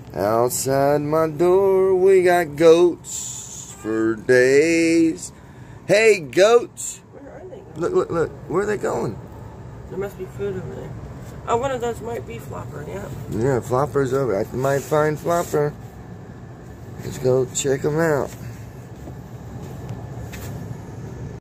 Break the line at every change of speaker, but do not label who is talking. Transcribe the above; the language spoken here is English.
Outside my door, we got goats for days. Hey, goats!
Where are they going?
Look. Where are they going?
There must be food over there. Oh, one of those might be Flopper, yeah.
Yeah, Flopper's over. I might find Flopper. Let's go check him out.